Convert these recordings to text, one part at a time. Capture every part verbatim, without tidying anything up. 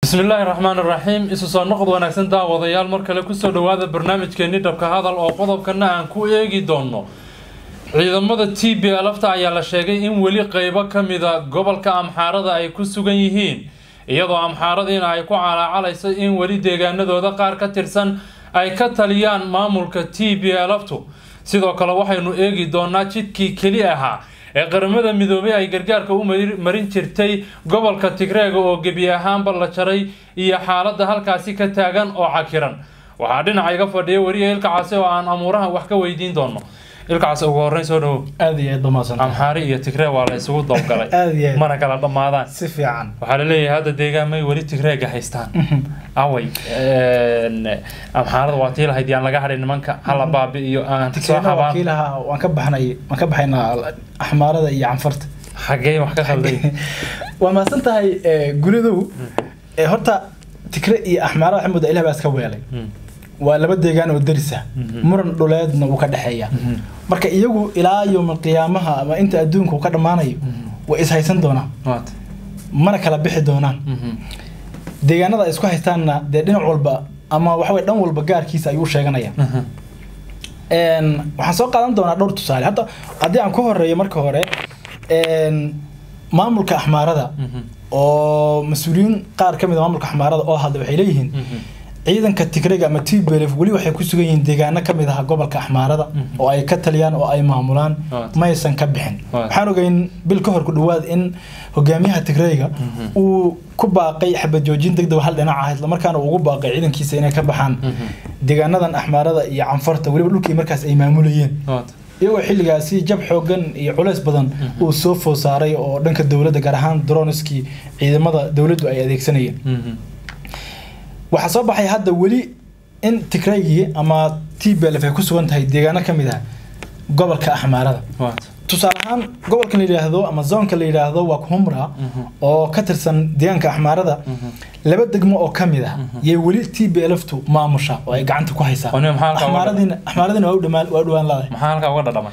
بسم الله الرحمن الرحيم isu soo noqod wanaagsan daawadayaal mar kale ku soo dhawaada barnaamijkeeni dhabka hadal oo qodobkana aan ku eegi doono ciidamada T B L ta ayaa la sheegay in wali qaybo kamida gobolka Amxaarada ay ku sugan yihiin iyadoo Amxaaradina ay ku calaacalayso in wali deegaanadooda qaar ka tirsan ay ka taliyaan maamulka T B L tu sidoo kale waxaynu eegi doonaa jidkii kali ahaa ee qaramada midoobay ay gargaarka u marin jirtay gobolka Tigreega oo gebi ahaanba la jaray iyo xaaladda halkaasi ka taagan oo cakiran waxa dhinaca iga fadhiyo wariye ilka caasi oo aan amuuraha wax ka weydiin doono ilka caasi ugu horeyn soo dhaw aad iyo aad dhamaasan Amxaari iyo Tigreeg waa la isugu dawgalay mana kala dhamaadaan si fiican waxa la leeyahay hadda deegaamay wali Tigreega haystaan away ee Amxaarada waa tii lahayd yaan laga harin nimanka hala baabi iyo aan soo xabaan wakiilaha waan ka baxnay waan ka baxaynaa Axmaarada iyo Canfarta xagee wax ka khalday waa ma santahay gulidow ee horta Tigreeg iyo Axmaarada xamud ilaah baa iska weelay waa laba deegaan oo darisa muran dhuleedna uu ka dhaxeeya marka iyagu ilaa yawm qiyaamaha ama inta adduunku ka dhamaanayo way is haysan doonaan mana kala bixi doonaan deegaanada ay isku haystaanna de dhinac walba ama waxa way dhan walba gaarkiisa ayuu sheeganaya een waxaan soo qaadan doonaa dhowr tusaale hadda hadii aan ku horeeyo marka hore een maamulka Axmaarada oo mas'uuliyiin qaar kamid ah maamulka Axmaarada oo hadda waxay leeyihiin ciidanka Tigreega ama T B L F wali waxay ku sugan yihiin deegaano kamid ah gobolka Axmaarada oo ay ka taliyaan oo ay maamulaan ma aysan ka bixin waxaan ogeyn bil ka hor ku dhawaad in hogaamiyaha Tigreega uu ku baaqay xabad joojin degdeg hal dhinac ah isla markaana uu ugu baaqay ciidankiisa inay ka baxaan deegaanadan Axmaarada iyo Canfarta waliba dhulkii markaas ay maamulayeen iyagoo xilligaasi jab xoogan iyo culays badan uu soo foosaaray oo dhanka dawladda gaar ahaan droneski ciidamada dawladdu ay adeegsanayeen waxa soo baxay hadda wali in Tigreegi ama T B L F ay ku sugan tahay deegaano kamid ah gobolka Axmaarada tusaale ahaan gobolka la yiraahdo ama zoonka la yiraahdo waa Humra oo ka tirsan deegaanka Axmaarada laba degmo oo kamid ah yey wali T B L F tu maamusha oo ay gacanta ku haysaa Axmaaradina Axmaaradina waa dhamaan waa dhawaan laday maxaa halka uga dhadhaman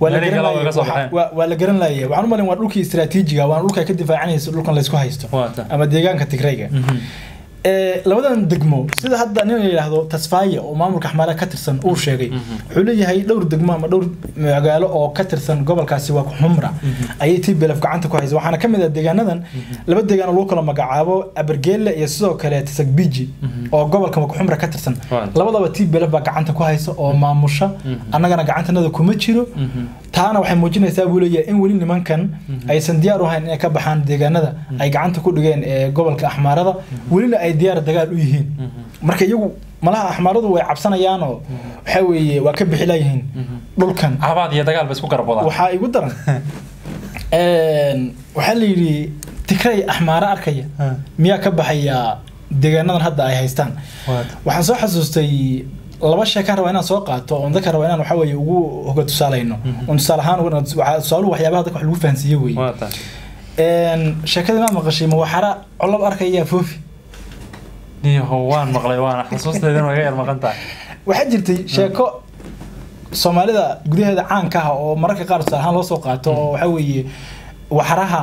waa la garan laayay waxaan u malin waa dhulkii istiraatiijiga waa dhulka ka difaacanaysa dhulkan la isku haysto ama deegaanka Tigreega ee labadan degmo sida hadda nin yiraahdo Tasfaaye oo maamulka Axmaarada ka tirsan uu sheegay wuxuu leeyahay dhowr degmo ama dhowr magaalo oo ka tirsan gobolkaasi waa Humra ay T B L F gacanta ku hayso waxaana kamid ah deegaanadan laba deegaan oo loo kala magacaabo Abergeele iyo sidoo kale Tasagbiji oo gobolka Humra ka tirsan labadaba T B L F baa gacanta ku hayso oo maamusha annagana gacantanada kuma jiro taana waxay muujinaysaa buu leeyahay in wali nimankan aysan diyaar u ahayn inay ka baxaan deegaanada ay gacanta ku dhigeen ee gobolka Axmaarada wali ay diyaar dagaal u yihiin marka iyagu malaha Axmaaradu way cabsanayaan oo waxa weeye waa ka bixi laayeen dhulkan abaad iyo dagaal ba isku garabadaan waxa igu daran een waxa la yiri Tigreey Axmaara arkaya miya ka baxaya deegaanadan hadda ay haystaan waxaan soo xasuustay laba shay ka raba inaan soo qaato oo dadka raba inaan waxa weeye ugu hoga tusaalayno oo tusaalahaan waxa soo waxyaabaha dadka wax lagu fahansiyo weeye een sheekada ma maqashay ma waxara culab arkaya foofi niyo waan maqlay waan xasuusteedana way yar maqan tahay waxa jirtay sheeko Soomaalida gudaheeda caanka ah oo mararka qaar saaraan loo soo qaato oo waxa weeye waxaraha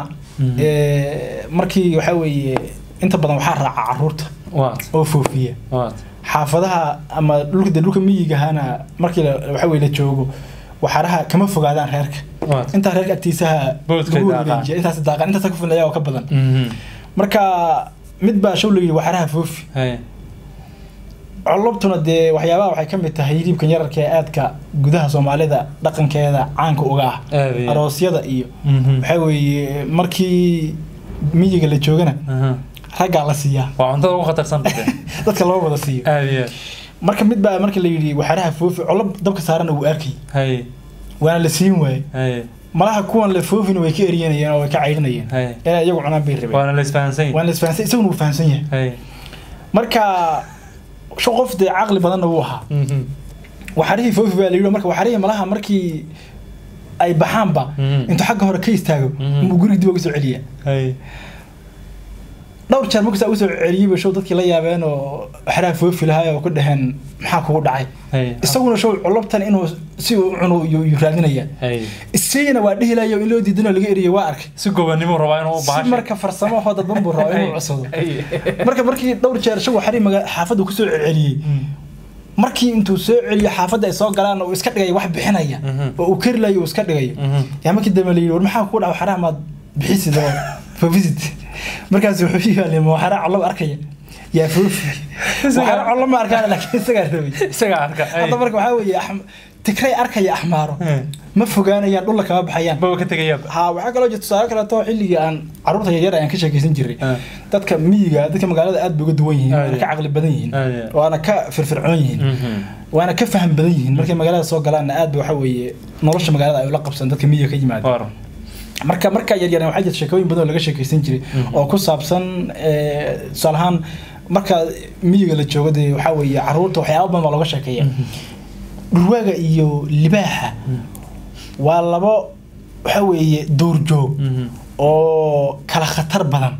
ee markii waxa weeye inta badan waxa raaca caruurta oo foofiya xaafadaha ama dhulka dhulka miyiga hana markii waxa weeye la joogo waxaraha kama fogaadaan reerka inta reerka agtiisaha inta sadaqan inta ka fulaya oo ka badan marka mid baa show leeyahay waxaraha foofi hay colobtuna de waxyaabaha waxay kamid tahay hilibka yararka ee aadka gudaha Soomaalida dhaqankeeda caanka uga ah aroosyada iyo waxa weeye markii miyiga la joogana raga la siiya waa cuntada ugu khatarsan dadka loo wada siiyo aadiya marka mid baa markii la yiri waxaraha foofi colob dabka saaran uu arkay hay waana la siin waay hay malaha kuwan la foofin way ka eriyanayeen oo way ka cayrinayeen ee iyagu cunaan bay rabeen waana la isfahansan waana la isfahansan isagu uu fahansan yahay marka soo qof de aqli badan uu ahaa waxarihi foofi baa leeyahay marka waxarihi malaha markii ay baxaanba inta xagga hore ka istaago uu guriga dib uga soo celiya dhowr jeer markuu soo celiyay show dadkii la yaabeen oo xaraaf foofi lahaay oo ku dhahan maxaa kugu dhacay isaguna show culubtan inuu si uu cuno iyo raadinaya isagana waa dhihilayo in loo diidano laga eriyo waa arkay si gobanimo rabaa inuu baahash marka farsamo hada bambu rabaa inuu cusub marka markii dhowr jeer show xariim xaafadu ku soo celiyay markii intuu soo celiyo xaafada ay soo galaan oo iska dhigay wax bixinaya oo uu karilayo iska dhigay yaa markii dambe la yiri war maxaa ku dhaw xaraamad bixisido visit markaas wuxuu yaalay ma xaraa Allah arkaya yaa foofi xaraa Allah ma arkay laakiin isaga rabay isaga arka hada marka waxa weeye axmed tikray arkaya axmaaro ma fogaanayaan dhul kama baxayaan baba ka tagaya ha waxa kale oo jirto saar kale too xilliga aan caruurta yar aan ka sheekaysan jiray dadka miyiga dadka magaalada aad bay uga duwan yihiin ka aqli badan yihiin waana ka firfircoon yihiin waana ka faham badan yihiin markay magaalada soo galaan aad waxa weeye nolosha magaalada ay la qabsan dadka miyiga ka yimaada marka marka yar yar waxa jirta sheekooyin badan oo laga sheekaysan jiray oo ku saabsan ee salahan marka miyiga la joogo de waxa weeye caruurta waxyaabo badan looga sheekeeyaa dhurwaaga iyo libaaxa waa labo waxa weeye duur joog oo kala khatar badan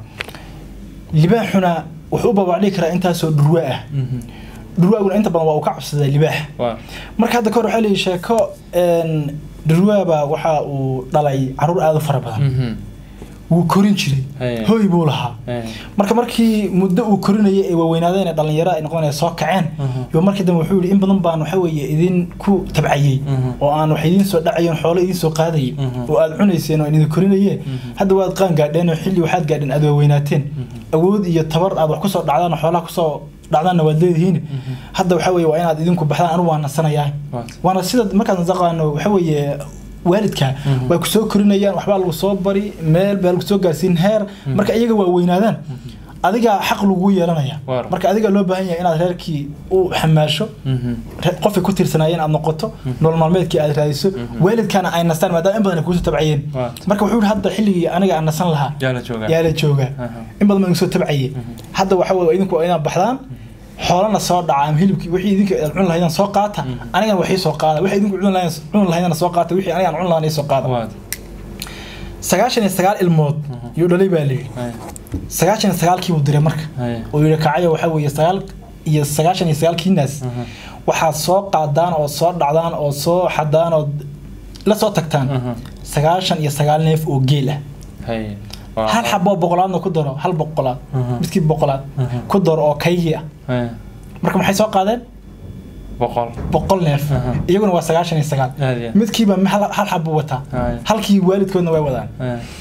libaaxuna wuxuu babacdi karaa intaas oo dhurwa ah dhurwaaguna inta badan waa uu ka cabsaday libaax marka hadda kor waxa la sheeko een dhurwaaba waxa uu dhalay caruur aad u fara badan wuu korin jiray hooy buu lahaa marka markii muddo uu korinayay ee weynaadeen dhalinyaro ay noqonayaan soo kaceen iyo markii dambe wuxuu yiri in badan baan waxa weeye idin ku tabcayay oo aan wax idin soo dhacayn xoolo idin soo qaadayay oo aad cunayseen oo idin korinayay hadda waad qaan gaadheen oo xilli waxaad gaadheen aad weynaateen awood iyo tabar aad wax ku soo dhacdaan xoolaha ku soo dhacdaan waad leedihiin hadda waxa weeye waa inaad idinku baxdaan anu waan nasanayaa waana sida markaan zaqaano waxa weeye waalidka way ku soo korinayaan waxba lagu soo bari meel baa lagu soo gaarsiin heer marka iyaga waa weynaadaan adiga xaq lagu yeelanaya marka adiga loo baahan yahay inaad reerkii u xamaasho qof ku tirsanayeen aad noqoto nolol maalmeedkii aad raadiso waalidkana ay nastaan maadaama in badan ku soo tabcayeen marka wuxuu hadda xilligii aniga aan nasan lahaa yaa la jooga in badan ma soo tabcayeen hadda waxa weeye idinku inaad baxdaan xoolana soo dhacaan hilibkii wixii idinka cun lahaydaan soo qaata aniga waxay soo qaada wixii idinku cun lahaydaan cun lahaydaan soo qaata wixii aniga cun lahayn soo qaada sagaashan iyo sagaal ilmood iyo dhalay baa leeyahay sagaashan iyo sagaal kii uu diray marka oo yiri kacayo waxa weeye sagaal iyo sagaashan iyo sagaal kiinaas waxa soo qaadaan oo soo dhacdaan oo soo xadaan oo la soo tagtaan sagaashan iyo sagaal neef oo geel ah hal xabo boqolaadna ku daro hal boqolaad midkii boqolaad ku daro oo kaygi ah marka maxay soo qaadeen boqol boqol neef iyaguna waa sagaashan iyo sagaal midkiiba hal xabo wata halkii waalidkoodna way wadaan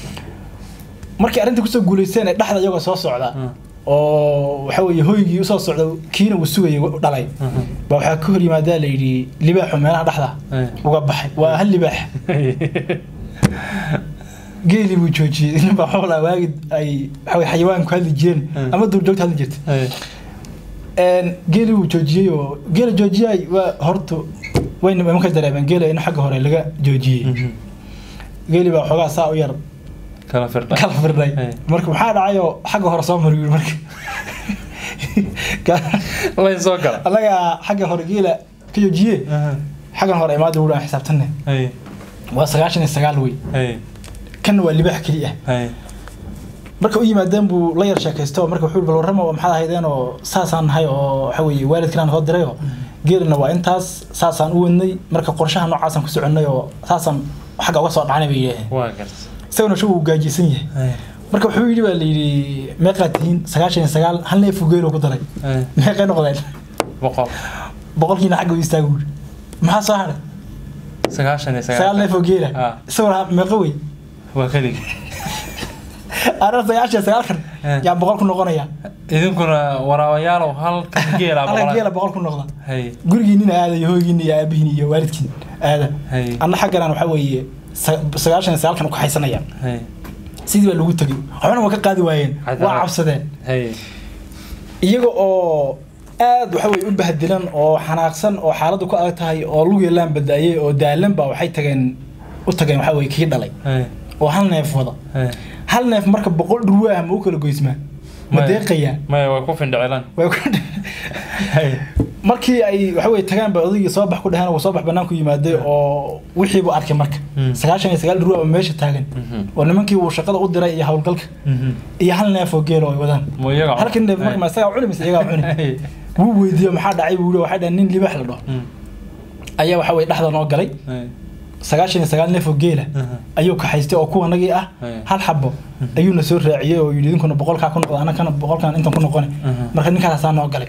markii arinta ku soo guuleysteen ee dhaxda iyaga soo socda oo waxa weeye hooygii u soo socda kiina uu sugayay dhalay ba waxa ka hor yimaada la yiri libaaxu meelaha dhaxda uga baxay waa hal libaax geeli buu joojiyay in baa xoolo waagid ay waxa xayawaan ku hadli jireen ama duur joogta hadli jirtay een geeli buu joojiyay oo geeli joojiyay waa horto wayna ma ka dareeban geeli in xagga hore laga joojiyay geeli baa xogaa saa u yar kala firday kala firday marka waxa dhacayo xagga hore soo mariyo marka la soo gala alaga xagga hore geela ka joojiyay xagga hore imaado uu xisaabtanay ay waa sagaashan iyo sagaal way ay kan waa libaax kaliya ay marka uu yimaadeen buu la yar sheekaysto marka wuxuu bal warramo maxaa ahaydeen oo saasaan hay oo waxa weeye waalidkan soo diray oo geerna waa intaas saasaan u wadnay marka qorshaha noocaas aan ku soconay oo saasaan xagga uga soo dhacanay bay yahay waa gartay isaguna shuu uu gaajisan yahay marka wuxuu yiri baa la yiri meeqatiin sagaashan iyo sagaal hal neef geelo ku daray meeqay noqdeen boqol boqolkiina xagga u istaagu maxaa soo haray sagaashan iyo sagaal neef geela isaguna meeqa way waa kaliya أنا سيعيش سيأخر يا بقول كنا قنايا إذن كنا ورايا لو هل كجيلا بقول أنا جيلا بقول كنا قنا هاي قولي هنا هذا يهوجيني يا أبيني يا والدكين هذا أنا حاجة أنا وحوي سيعيش سيأخر كانوا كحيسنا يا سيدي ولا تجي أنا ما كقادي وين وعبسدين يجوا أو aad waxa way u bahdilan oo xanaaqsan oo xaaladu ku adag tahay oo lugu yeelan badaayay oo daalan ba waxay tageen u tageen waxa way kii dhalay oo hal neef wada hal neef marka boqol ruwaah ma u kala goysmaa ma deeqayaan ma way ku findicilan way ku hay markii ay waxa way tagaan ba odayga soo bax ku dhahan oo soo bax banaanku yimaaday oo wixii buu arkay marka sagaashan iyo sagaal ruux oo meesha taagan oo nimankii uu shaqada u diray iyo hawlgalka iyo hal neef oo geel oo ay wadaan halkan neef marka ma isaga cuni mise iyaga cuni wuu weydiiyay maxaa dhacay buu waxa dhan nin libax la dhaho ayaa waxa way dhaxda noo galay sagaashan iyo sagaal neef oo geela ayuu ka haystay oo kuwa nagii ah hal xabo ayuuna soo raaciyay oo yidhi idinkuna boqolka ku noqdo ana kana boqolkan intan ku noqon marka ninkaas aan noo galay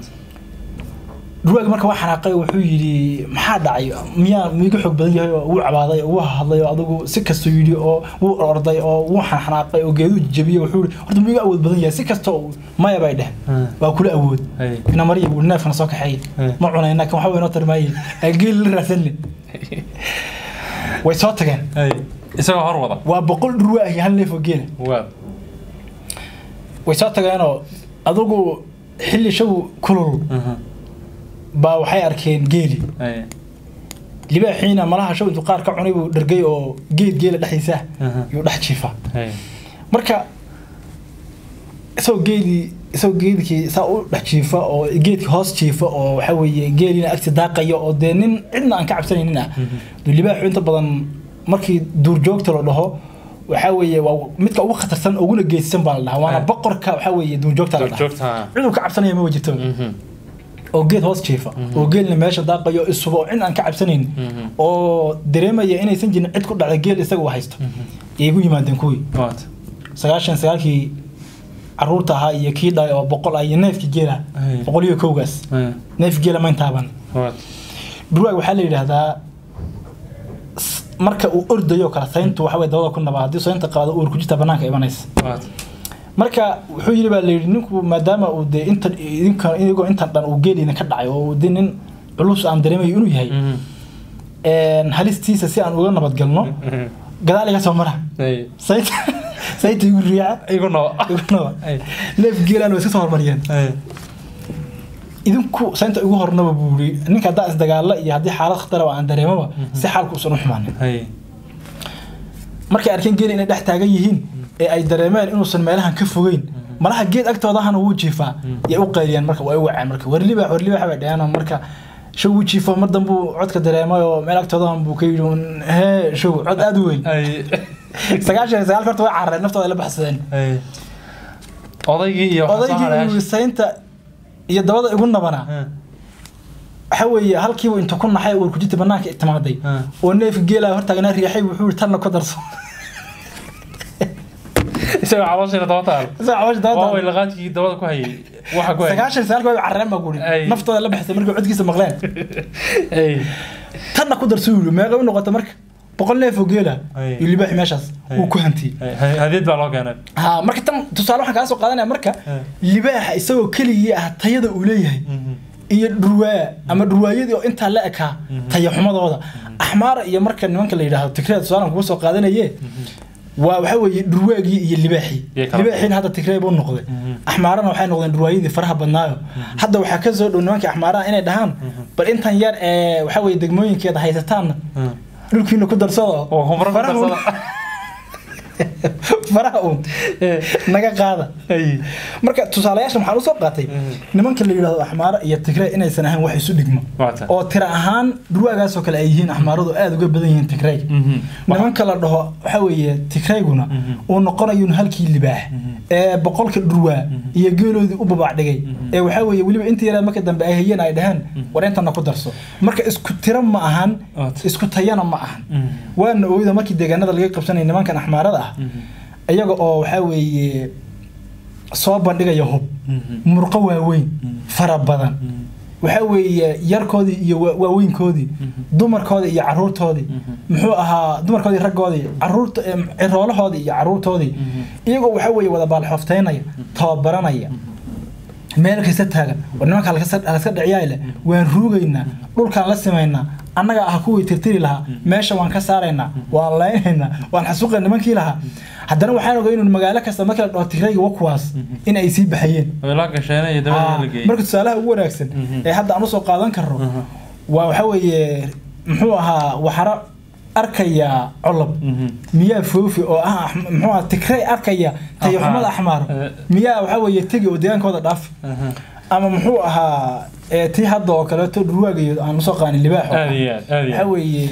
ruuga marka waxaan aqay wuxuu yiri maxaa dhacay miya miiga xog badan yahay oo uu cabaaday oo hadlay oo adigu si kasto yiri oo uu orday oo uu xanaaqay oo geedu jabiyay wuxuu yiri horta miiga awood badan yahay si kasto maya bay dheh waa kula awood ina mariyo uu neefna soo kaxay ma cunayna kan waxa weynoo tarmaayay ageel la raasan way soo tageen isaga hor wada waa boqol ruux ah hal neef oo geela waa way soo tageen oo adigu xilli shaw kulul ba waxay arkeen geeli ay libaaxiina malaha shaw intuu qaar ka cunay buu dhargay oo geed geela dhaxaysa iyo dhax jiifa ay marka soo geeli soo geedkii saa u dhax jiifa oo geedkii hoos jiifa oo waxa weeye geelina agti daaqayo oo deenin cidna aan ka cabsanaynin ah libaaxu inta badan markii duur joogta loo dhaho waxa weeye waa midka ugu khatarsan ugu geedsan baa la dhahaa waana boqorka waxa weeye duur joogta la dhahaa ciduu ka cabsanaya ma wajirto oo geed hoos jiifa oo geelna meesha daaqayo isubo in aan ka cabsanayn oo dareemaya inaysan jirin cid ku dhacday geel isaga u haysto iyagu yimaadeen kuwii sagaashan iyo sagaalkii caruurta ahaa iyo kii dhalay oo boqol ay neefkii geela boqol iyo kowgaas neef geela ma intaaban duruug waxa la yiraahdaa marka uu ordayo kala sayntu waxa way dawada ku nabaadii soo inta qaado uur ku jirta banaanka imanaysa marka wuxuu yiri baa leeyahay ninku maadaama uu de inta idinka iyago inta dhan uu geelina ka dhacay oo nin culus aan dareemay inuu yahay een halistiisa si aan uga nabad galno gadaal iga soo mara ay sayt sayt igu riya igu no igu no ay leef geelan way soo hormariyeen ay idinku sayta igu hornaba buuri ninka daa is dagaala iyo hadii xaalad khatar ah aan dareemaba si xaalku soo xumaanin ay markay arkeen geel inay dhex taagan yihiin ee ay dareemeen inuu san meelahan ka fogeyn malaha geed agtooda hana uu jiifaa iyo u qayliyaan marka way wacay marka warliba warliba waxa dhayaan marka show uu jiifo mar dambu codka dareemay oo meel agtooda buu ka yiri he show cod aad weyn ay sagaashan sagaal karto way carreen naftooda la baxsadeen ay odaygii iyo odaygii saynta iyo dabada igu nabana waxa weeye halkii inta ku naxay uu ku jirtay banaanka timaaday oo neef geela hortaagna riixay wuxuu tan ku darso isoo caawashina dawtaal isoo caawash dawtaal waa laqaadkii dawada ku hayay waxa ku hayay sagaashan sagaal way carreen ma guuri naftooda la baxsay markii codkiisa maqleen ay tan ku darso meeqa u noqoto marka boqol neef oo geela iyo libaax meeshaas uu ku hanti hadeed baa loo keenay ha marka tan tusaale waxa ka soo qaadanaya marka libaaxa isagoo kaliya ah tayada uu leeyahay iyo dhurwaa ama dhurwaayadii oo inta la eka tayo xumadooda ahmaar iyo marka nimanka la yiraahdo tikreed soolan ku soo qaadanayee waa waxa weeye dhurwaagii iyo libaaxi libaaxin hadda tikreed uu noqday ahmaarana waxay noqdeen dhurwaayadii faraha badnaayo hadda waxa ka soo dhow nimanka ahmaaraha inay dhahaan bal intan yar ee waxa weeye degmooyinkeeda haysataan dhulkiina ku darsado oo khumra ku darsado faraha uu naga qaada ay marka tusaalayaasha maxaa soo qaatay nimanka la yiraahdo ahmaara iyo tikreed inaysan ahayn wax isu dhigmo oo tira ahaan dhurwaagaas oo kale ay yihiin ahmaaradu aad uga badan yihiin tikreed nimanka la dhaho waxa weeye tikreeguna uu noqonayo halkii libaax ee boqolka dhurwaa iyo geeloodii u babac dhigay ee waxa weeye waliba inta yara marka dambe ay hayeen ay dhahan wareentana ku darso marka isku tira ma ahan isku tayana ma ahan waana ooyada markii deegaanada laga qabsanay nimankan ahmaarada ayaga oo waxa weeye soo bandhigaya hub murqo waaweyn fara badan waxa weeye yarkoodii iyo waaweynkoodii dumarkoodii iyo caruurtoodii muxuu ahaa dumarkoodii raggoodii caruurta ciroolahoodii iyo caruurtoodii iyagoo waxa weeye wada baalxofteynaya tababaranaya meel kasta taagan warnimaka halka halka dhaciyay waan ruugaynaa dhulkaan la sameeynaa annaga ah kuwii tirtiri lahaa meesha waan ka saaraynaa waan leenaynaa waan xasuuqay nimankii lahaa haddana waxaan ogayn inuu magaalo kasta marka la tirayga wakuwaas in ay sii baxayeen wala ka sheenay dabada la geeyay marka tusaalaha ugu wanaagsan ee hadda aan soo qaadan karno waa waxa weeye muxuu ahaa waxara arkaya culub miyaa foofi oo ah muxuu ahaa tikray arkaya tayo xumada ahmaar miyaa waxa weeye tagi oo deegaankooda dhaaf ama muxuu ahaa تي هذا وكله تدرواجي عن مساق عن اللي باحه هذه هذه حوي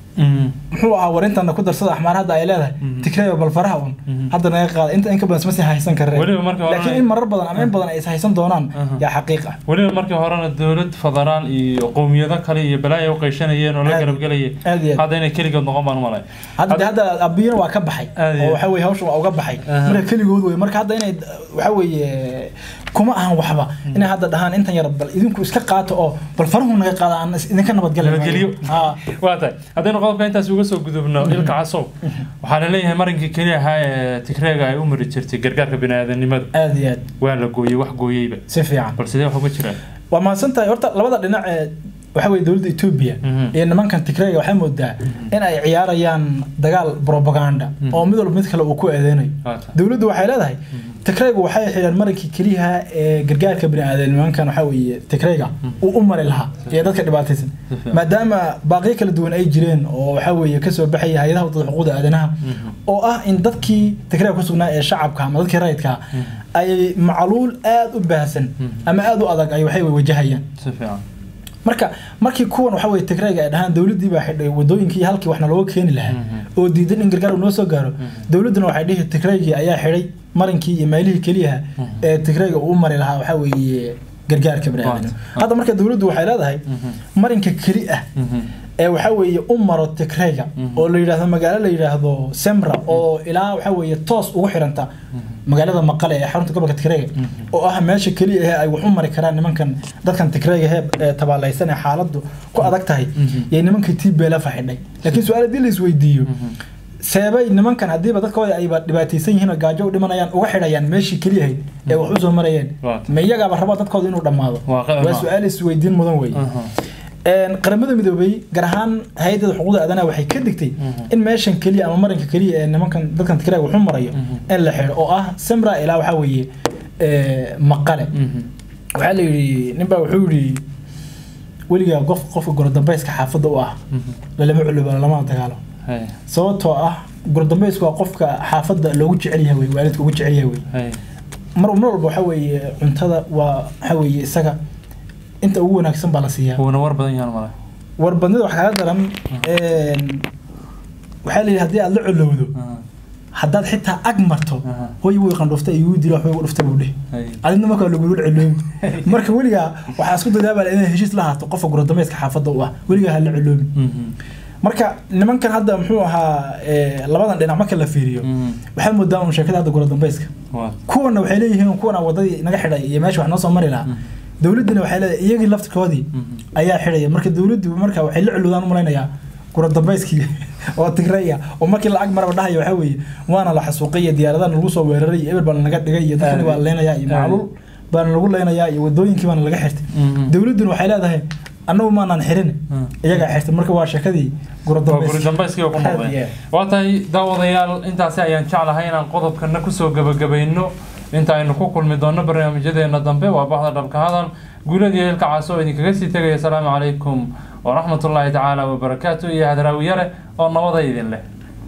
muxuu ahaa warintan ku darsada axmaar hadda ay leedahay tikreeyo bal faraha hadda naga qaad inta in ka badan isma haysan kareen laakiin in marar badan ama in badan ay haysan doonaan ya xaqiiqa waliba markii horena dawlad federal iyo qowmiyada kale iyo balaayo u qeyshanayeen oo la garab galayay hadda inay kaligood noqon baan malay hadda hadda abiina waa ka baxay oo waxa weey hawsha waa uga baxay marka kaligood way marka hadda inay waxa weey kuma ahan waxba inay hadda dhahaan intan yar bal idinku iska qaato oo bal farahu naga qaadaan idinka nabad galiyo ha waatay hadda qodobka intaas uga soo gudubno ilka casow waxa la leeyahay marinkii kaliya ahaa tikreega ay u mari jirtay gargaarka bini'aadanimada aad iyo aad waa la gooyay wax gooyayba si fiican bal sidee wax uga jiraan waa ma santahay horta labada dhinac ee waxa weey dawladda Ethiopia ee nimankan tikreega waxay moodaa in ay ciyaarayaan dagaal propaganda oo mid walba mid kale uu ku eedeynayo dawladdu waxay leedahay tikreega waxay xireen marinkii kaliya ee gargaarka bini'aadanimada waxa weey tikreega uu u mari lahaa ee dadka dhibaataysan maadaama baaqi kala duwan ay jireen oo waxa weey ka soo baxay hay'adaha xuquuqda aadanaha oo ah in dadkii tikreega ku sugnaa ee shacabka ama dadkii rayidka ay macluul aad u baahsan ama aad u adag ay waxay wajahayaan si fiican marka markii kuwan waxa weey tikreega ay dhahaan dawladii baa xidhay wadooyinkii halkii waxna looga keeni lahaa oo diidan in gargaar noo soo gaaro dawladuna waxay dhihi tikreega ayaa xidhay marinkii iyo meelihii kaliya ee tikreega uu mari lahaa waxa weey gargaarka bini'aadanimada hadda marka dawladdu waxay leedahay marinka kali ah ee waxa weey u maro tikreega oo la yiraahdo magaalo la yiraahdo Semra oo ilaa waxa weey toos ugu xiranta magaalada Maqale ee xarunta gobolka tikreega oo ah meesha kaliya ee ay wax u mari karaan nimankan dadkan tikreega ee tabaalaysan ee xaaladdu ku adag tahay ee nimanka T B L F xidhay laakiin su'aalaadii la isweydiiyo sabay nimankan hadiiba dadkooda ay dhibaataysan yihiin oo gaajo u dhimanayaan uga xidhayaan meeshii kaliya ee wax u soo marayeen ma iyaga ba rabo dadkooda inuu dhamaado waa su'aal isweydiin mudan weey een qaramada midoobay gaar ahaan hay'adda xuquuqda aadanaha waxay ka digtay in meeshan kaliya ama marinka kaliya ee nimankan dadkan tikreega wuxuu marayo in la xiro oo ah Semra ilaa waxa weeye ee Maqale waxa la yiri ninba wuxuu yiri waliga qof qof gordambayska xaafadda u ah lama culuba lama dagaalo sababtoo ah gordambaysku waa qofka xaafadda loogu jecel yahay waalidku ugu jecel yahay mar walba waxa weeye cuntada waa waxa weeye isaga inta ugu wanaagsan baa la siiyaa wana war badan yahay mala war badnida waxa ka daran een waxa la yiraahdaa hadii aad la culowdo haddaad xitaa ag marto hooy way qandhoofta iyo dilo wax way dhufta buu dheh adina marka lagu culowdo marka waliga waxa isku dadaabaa inay heshiis la haato qof gordameyska xaafadda u ah waliga hal la culowdo marka nimankan hadda muxuu ahaa ee labadan dhinac marka la fiiriyo waxa moodaa in shirkadda hadda gordameyska kuwana waxay leeyihiin kuwana wadadii naga xidhay iyo meesha wax noo soo mari lahaa dawladuna waxay leedahay iyagii laftirkoodii ayaa xidhay marka dawladdu marka waxay la culudaan u malaynayaa gordameyskii oo tigreeya oo markii lacag maraba dhahayo waxa weeye waana la xasuuqay diyaaradaha lagu soo weeraray eber baan naga dhigay iyo dadkii waa leenayaa iyo macluul baan lagu leenayaa iyo wadooyinkii baan laga xirtay dawladuna waxay leedahay annagu ma aanan xirin iyaga xirtay marka waa shakadii gordameyskii oo ku noqday waa tahay daawadayaal intaas ayaan jeclahay inaan qodobkana ku soo gabagabayno inta aynu ku kulmi doono barnaamijyadeena dambe waa baxda dhabka hadal guuladii ilka casow idinkaga sii tagay assalaamu calaykum ورحمة الله تعالى وبركاته يا هذا راويره أو نوضي ذي الله